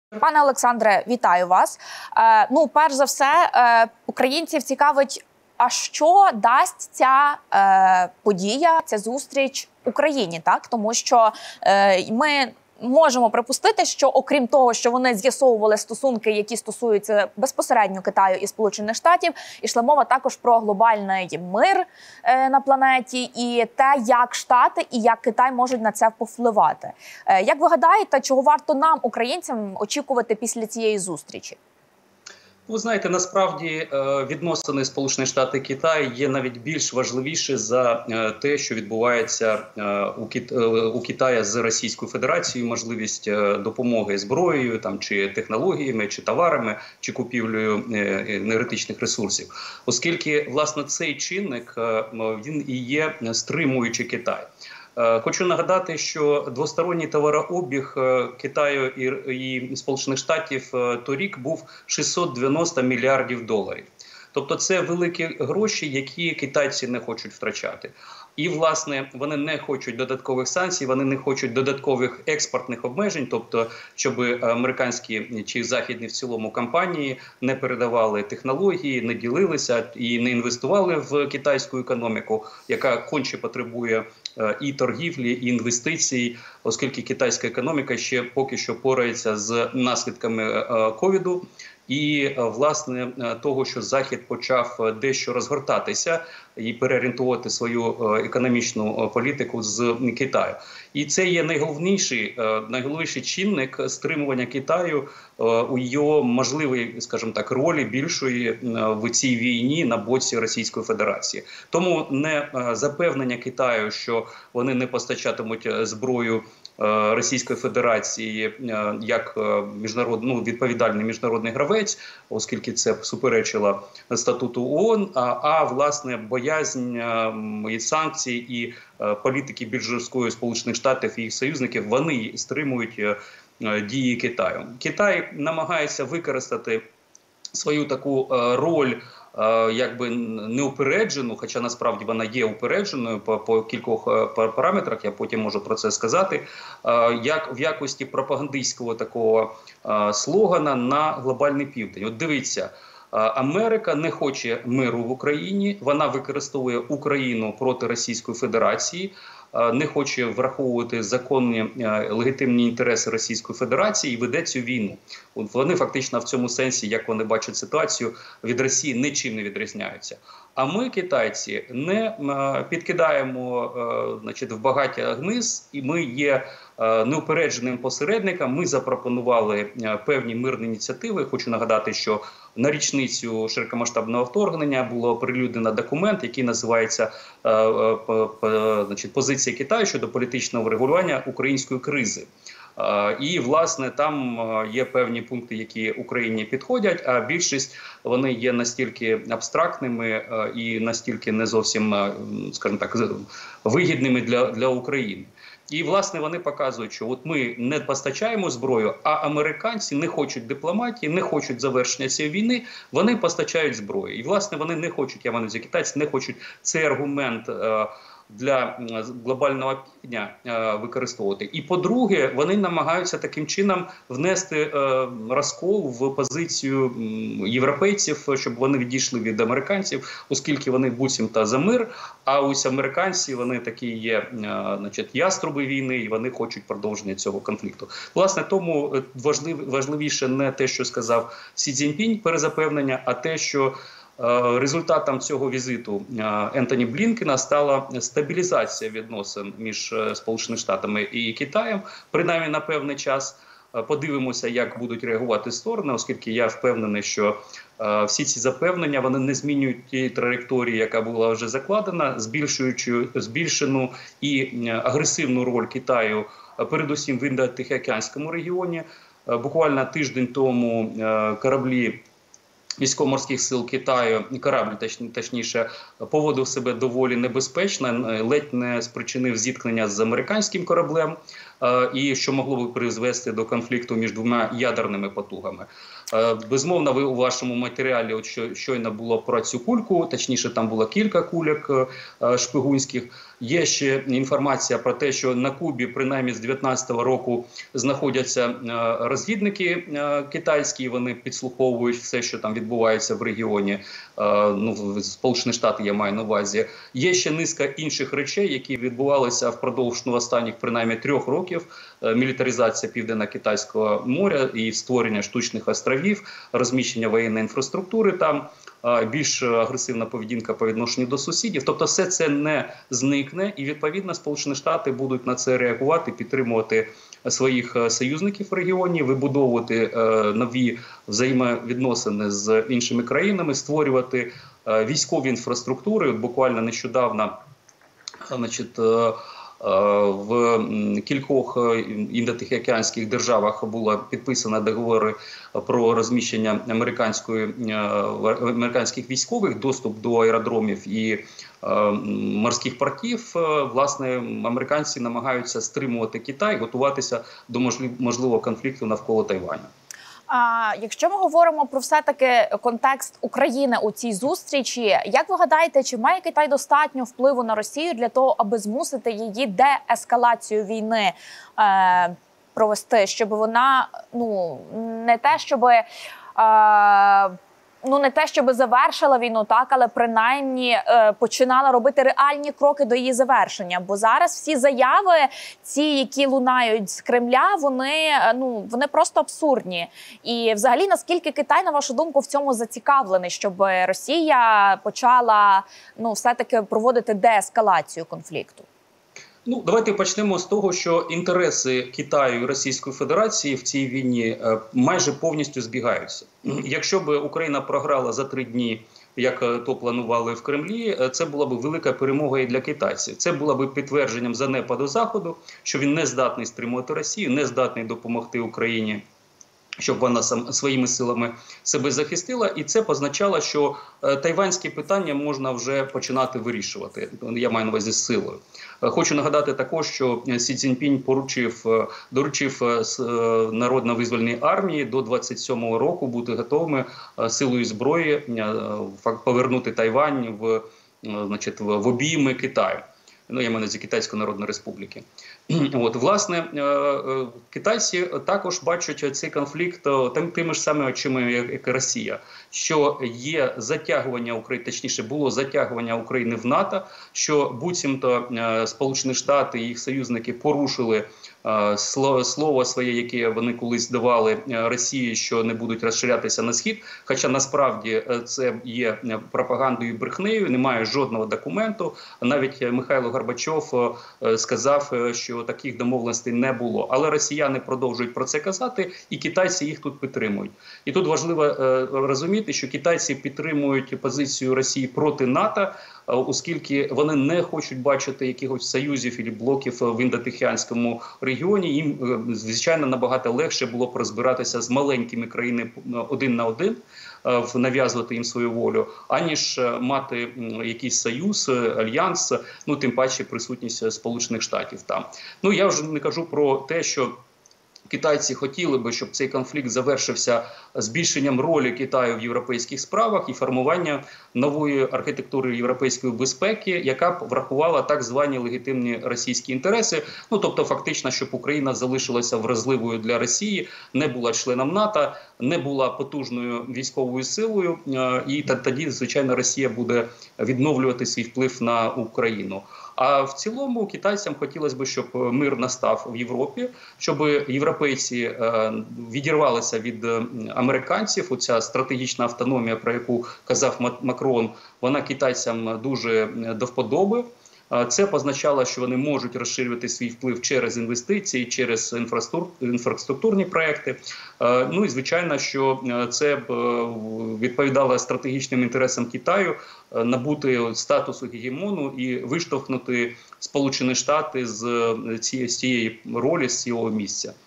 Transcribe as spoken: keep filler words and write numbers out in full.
Пане Олександре, вітаю вас. Е, ну, перш за все, е, українців цікавить, а що дасть ця е, подія, ця зустріч Україні, так? Тому що е, ми можемо припустити, що окрім того, що вони з'ясовували стосунки, які стосуються безпосередньо Китаю і Сполучених Штатів, ішла мова також про глобальний мир е, на планеті і те, як Штати і як Китай можуть на це повпливати. Е, як ви гадаєте, чого варто нам, українцям, очікувати після цієї зустрічі? Ви знаєте, насправді відносини Сполучені Штати і Китай є навіть більш важливіші за те, що відбувається у Китаї з Російською Федерацією, можливість допомоги зброєю, там, чи технологіями, чи товарами, чи купівлею енергетичних ресурсів. Оскільки, власне, цей чинник, він і є стримуючи Китай. Хочу нагадати, що двосторонній товарообіг Китаю і Сполучених Штатів торік був шістсот дев'яносто мільярдів доларів. Тобто це великі гроші, які китайці не хочуть втрачати. І, власне, вони не хочуть додаткових санкцій, вони не хочуть додаткових експортних обмежень, тобто, щоб американські чи західні в цілому компанії не передавали технології, не ділилися і не інвестували в китайську економіку, яка конче потребує і торгівлі, і інвестицій, оскільки китайська економіка ще поки що порається з наслідками ковіду. І, власне, того, що Захід почав дещо розгортатися і переорієнтувати свою економічну політику з Китаю. І це є найголовніший, найголовніший чинник стримування Китаю у його можливій, скажімо так, ролі більшої в цій війні на боці Російської Федерації. Тому не запевнення Китаю, що вони не постачатимуть зброю Російської Федерації як міжнародний, ну, відповідальний міжнародний гравець, оскільки це суперечило статуту ООН, а, а власне боязнь і санкцій, і політики більш жорсткої Сполучених Штатів і їх союзників, вони стримують дії Китаю. Китай намагається використати свою таку роль, якби неупереджену, хоча насправді вона є упередженою по, по кількох параметрах, я потім можу про це сказати, як в якості пропагандистського такого слогана на глобальний південь. От дивіться, Америка не хоче миру в Україні, вона використовує Україну проти Російської Федерації, не хоче враховувати законні легітимні інтереси Російської Федерації і веде цю війну. Вони фактично в цьому сенсі, як вони бачать ситуацію, від Росії нічим не відрізняються. А ми, китайці, не підкидаємо, значить, в багаття гниз, і ми є неупередженим посередником. Ми запропонували певні мирні ініціативи. Хочу нагадати, що на річницю широкомасштабного вторгнення було оприлюднено документ, який називається значить, «Позиція Китаю щодо політичного врегулювання української кризи». І, власне, там є певні пункти, які Україні підходять, а більшість вони є настільки абстрактними і настільки не зовсім, скажімо так, вигідними для, для України. І, власне, вони показують, що от ми не постачаємо зброю, а американці не хочуть дипломатії, не хочуть завершення цієї війни, вони постачають зброю. І, власне, вони не хочуть, я маю на увазі, китайці не хочуть цей аргумент для глобального півдня е, використовувати. І, по-друге, вони намагаються таким чином внести е, розкол в позицію європейців, щоб вони відійшли від американців, оскільки вони буцімто за мир, а ось американці, вони такі є, е, значить, яструби війни, і вони хочуть продовження цього конфлікту. Власне, тому важлив, важливіше не те, що сказав Сі Цзіньпінь, перезапевнення, а те, що результатом цього візиту Ентоні Блінкена стала стабілізація відносин між Сполученими Штатами і Китаєм, принаймні на певний час. Подивимося, як будуть реагувати сторони, оскільки я впевнений, що всі ці запевнення вони не змінюють тієї траєкторії, яка була вже закладена, збільшуючи збільшену і агресивну роль Китаю, передусім в Індо-Тихоокеанському регіоні. Буквально тиждень тому кораблі військово-морських сил Китаю, корабль, точніше, поводив себе доволі небезпечно, ледь не спричинив зіткнення з американським кораблем. і що могло би призвести до конфлікту між двома ядерними потугами. Безумовно, ви у вашому матеріалі, от що щойно було про цю кульку, точніше, там було кілька кульок шпигунських. Є ще інформація про те, що на Кубі, принаймні з дев'ятнадцятого року, знаходяться розвідники китайські, вони підслуховують все, що там відбувається в регіоні, ну, Сполучені Штати я маю на увазі. Є ще низка інших речей, які відбувалися впродовж ну, останніх, принаймні, трьох років. Мілітаризація Південно-Китайського моря і створення штучних островів, розміщення воєнної інфраструктури там, більш агресивна поведінка по відношенню до сусідів. Тобто все це не зникне і, відповідно, Сполучені Штати будуть на це реагувати, підтримувати своїх союзників в регіоні, вибудовувати е, нові взаємовідносини з іншими країнами, створювати е, військові інфраструктури. От буквально нещодавно, значить, е, в кількох індотихоокеанських державах було підписано договори про розміщення американської, американських військових, доступ до аеродромів і морських портів. Власне, американці намагаються стримувати Китай, готуватися до можливого конфлікту навколо Тайваню. А якщо ми говоримо про все-таки контекст України у цій зустрічі, як ви гадаєте, чи має Китай достатньо впливу на Росію для того, аби змусити її деескалацію війни е, провести, щоб вона, ну, не те, щоб... Е, Ну, не те, щоб завершила війну, так, але принаймні е, починала робити реальні кроки до її завершення. Бо зараз всі заяви, ці, які лунають з Кремля, вони, ну, вони просто абсурдні. І взагалі, наскільки Китай, на вашу думку, в цьому зацікавлений, щоб Росія почала, ну, все-таки проводити деескалацію конфлікту? Ну, давайте почнемо з того, що інтереси Китаю і Російської Федерації в цій війні е, майже повністю збігаються. Якщо б Україна програла за три дні, як то планували в Кремлі, це була б велика перемога і для китайців. Це було б підтвердженням занепаду Заходу, що він не здатний стримувати Росію, не здатний допомогти Україні, щоб вона сам своїми силами себе захистила, і це позначало, що е, тайванське питання можна вже починати вирішувати. Я маю на увазі з силою. Е, хочу нагадати також, що Сі Цзіньпінь поручив, е, доручив е, е, Народно-визвольній армії до двадцять сьомого року бути готовими е, силою зброї е, повернути Тайвань в, е, значить, в, в обійми Китаю. Ну, я маю на увазі Китайської Народної Республіки. От, власне, китайці також бачать цей конфлікт тими ж самими очима, як і Росія, що є затягування України, точніше, було затягування України в НАТО, що буцімто Сполучені Штати і їх союзники порушили слово своє, яке вони колись давали Росії, що не будуть розширятися на схід, хоча насправді це є пропагандою і брехнею, немає жодного документу. Навіть Михайло Горбачов сказав, що таких домовленостей не було. Але росіяни продовжують про це казати, і китайці їх тут підтримують. І тут важливо е, розуміти, що китайці підтримують позицію Росії проти НАТО, е, оскільки вони не хочуть бачити якихось союзів і блоків в індотихоокеанському регіоні. Їм, е, звичайно, набагато легше було б розбиратися з маленькими країнами один на один, е, нав'язувати їм свою волю, аніж мати якийсь союз, альянс, ну тим паче присутність Сполучених Штатів там. Ну, я вже не кажу про те, що китайці хотіли би, щоб цей конфлікт завершився збільшенням ролі Китаю в європейських справах і формування нової архітектури європейської безпеки, яка б врахувала так звані легітимні російські інтереси. Ну, тобто, фактично, щоб Україна залишилася вразливою для Росії, не була членом НАТО, не була потужною військовою силою, і тоді, звичайно, Росія буде відновлювати свій вплив на Україну. А в цілому китайцям хотілося б, щоб мир настав в Європі, щоб європейці е, відірвалися від американців. Оця стратегічна автономія, про яку казав Макрон, вона китайцям дуже до вподоби. Це позначало, що вони можуть розширювати свій вплив через інвестиції, через інфраструктурні проекти. Ну і звичайно, що це б відповідало стратегічним інтересам Китаю набути статусу гегемону і виштовхнути Сполучені Штати з цієї ролі, з цього місця.